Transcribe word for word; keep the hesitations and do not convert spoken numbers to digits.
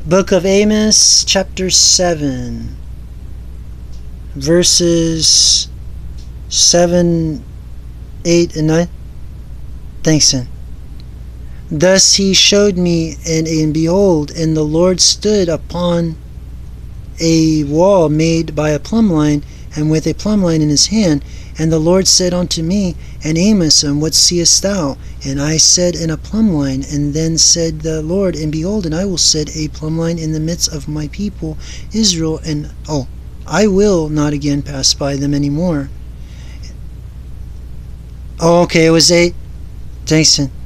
Book of Amos, chapter seven, verses seven, eight, and nine. Thanks, son. Thus he showed me, and, and behold, and the Lord stood upon a wall made by a plumb line, and with a plumb line in his hand. And the Lord said unto me, And Amos, and what seest thou? And I said, In a plumb line. And then said the Lord, And behold, and I will set a plumb line in the midst of my people Israel, and oh, I will not again pass by them any more. Oh, okay, it was eight. Jason.